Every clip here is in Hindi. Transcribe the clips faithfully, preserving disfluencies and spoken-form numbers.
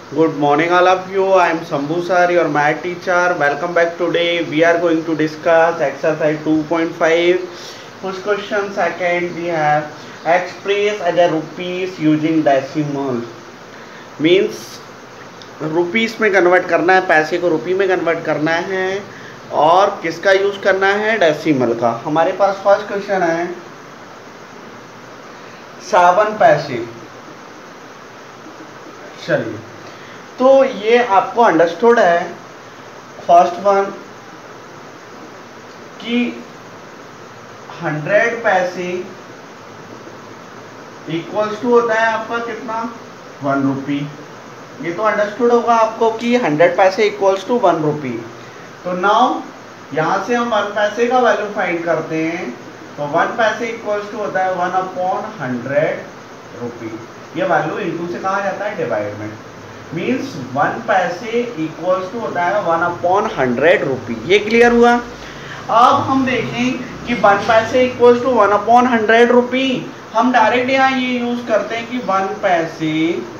Good morning, all of you. I am Sambhu sir, your math teacher. Welcome back. Today we are going to discuss exercise two point five. First question, second we have express as a rupees using decimal. Means rupees में कन्वर्ट करना है, पैसे को रुपी में कन्वर्ट करना है और किसका यूज करना है, डेसिमल का। हमारे पास फर्स्ट क्वेश्चन है सावन पैसे। चलिए, तो ये आपको अंडरस्टूड है फर्स्ट वन कि हंड्रेड पैसे इक्वल्स टू होता है आपका कितना, वन रुपी। ये तो अंडरस्टूड होगा आपको कि हंड्रेड पैसे इक्वल्स टू वन रुपी। तो नाउ यहाँ से हम वन पैसे का वैल्यू फाइंड करते हैं। तो वन पैसे इक्वल्स टू होता है वन अपॉन हंड्रेड रुपी। ये वैल्यू इनटू से कहा जाता है डिवाइड में। मीन्स वन पैसे इक्वल्स टू होता है वन अपॉन हंड्रेड रुपी। ये क्लियर हुआ। अब हम देखें कि वन पैसे equals to one upon hundred rupee. हम डायरेक्ट यहाँ ये यूज करते हैं कि वन पैसे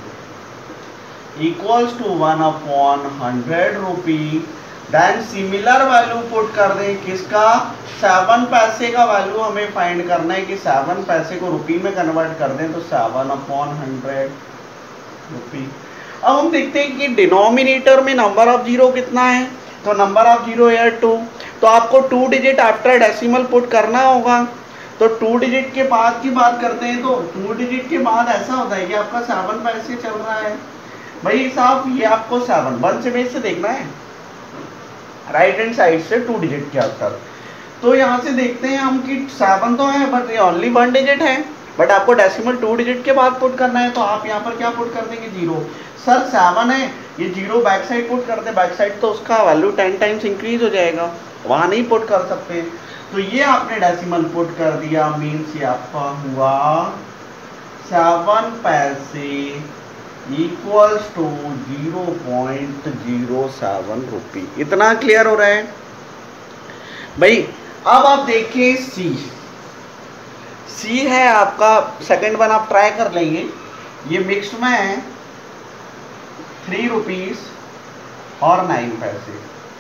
equals to one upon hundred rupee. Then similar value put कर दें किसका, सेवन पैसे का वैल्यू हमें फाइंड करना है कि सेवन पैसे को रुपी में कन्वर्ट कर दें। तो सेवन अपॉन हंड्रेड रुपी। अब हम देखते हैं कि डिनोमिनेटर में नंबर ऑफ जीरो कितना है। तो नंबर ऑफ जीरो है टू। तो आपको two digit after decimal put करना होगा। तो टू डिजिट के बाद की बात करते हैं। तो टू डिजिट के बाद ऐसा होता है कि आपका सेवन पैसे चल रहा है। भाई साहब ये आपको सेवन वन से बेस से देखना है, राइट हैंड साइड से टू डिजिट के आफ्टर। तो यहाँ से देखते हैं हम कि सेवन तो है बट ये ओनली वन डिजिट है, बट आपको डेसिमल टू डिजिट के बाद पुट करना है। तो आप यहाँ पर क्या पुट कर देंगे, जीरो। सर सेवन है, ये जीरो बैक साइड पुट कर दे। बैक साइड तो उसका वैल्यू टेन टाइम्स इंक्रीज हो जाएगा, वहाँ नहीं पुट कर सकते। तो ये आपने डेसिमल पुट कर दिया। मीन्स ये आपका हुआ सेवन पैसे equals to zero point zero seven rupee. इतना क्लियर हो रहा है भाई। अब आप देखिए सी सी है आपका सेकंड वन, आप ट्राई कर लेंगे। ये मिक्स्ड में है थ्री रुपीज और नाइन पैसे।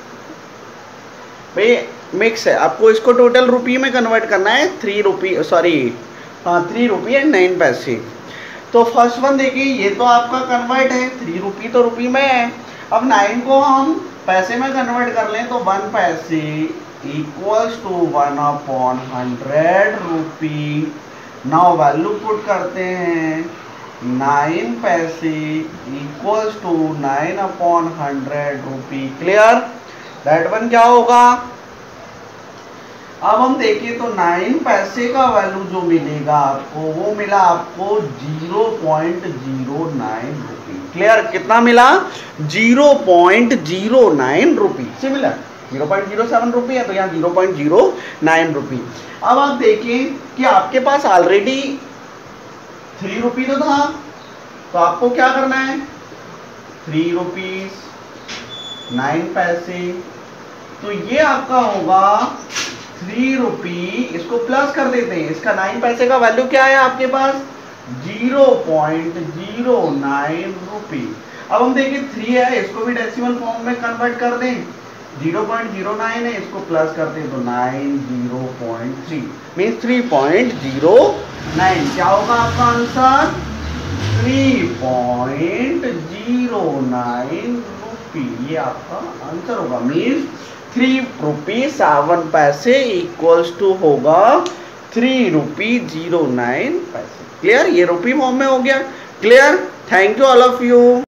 भाई मिक्स है, आपको इसको टोटल रुपी में कन्वर्ट करना है। थ्री रुपी सॉरी हाँ थ्री रुपी एंड नाइन पैसे। तो फर्स्ट वन देखिए, ये तो आपका कन्वर्ट है, थ्री रुपी तो रुपी में है। अब नाइन को हम पैसे में कन्वर्ट कर लें तो वन पैसे equals to one upon hundred rupee. Now value put करते हैं, नाइन पैसे equals to nine upon hundred rupee. Clear. That one क्या होगा। अब हम देखिए तो नाइन पैसे का वैल्यू जो मिलेगा आपको, वो मिला आपको zero point zero nine rupee. Clear. कितना मिला, zero point zero nine rupee. Similar zero point zero seven rupee है तो यहाँ zero point zero nine rupee. अब आप देखिए कि आपके पास ऑलरेडी थ्री रुपी तो था, तो आपको क्या करना है, थ्री रुपीज नाइन पैसे। तो ये आपका होगा थ्री रुपी, इसको प्लस कर देते हैं। इसका नाइन पैसे का वैल्यू क्या है आपके पास, zero point zero nine rupee. अब हम देखिए थ्री है, इसको भी डेसिमल फॉर्म में कन्वर्ट कर दें। जीरो पॉइंट जीरो नाइन है, इसको प्लस करते हैं तो nine zero point three means three point zero nine. क्या होगा आपका answer, three point zero nine rupee. ये आपका आंसर होगा। मीन्स थ्री रुपी सेवन पैसे इक्वल्स टू होगा थ्री रुपी जीरो नाइन पैसे। क्लियर। ये रुपी फॉर्म में हो गया। Clear. Thank you all of you.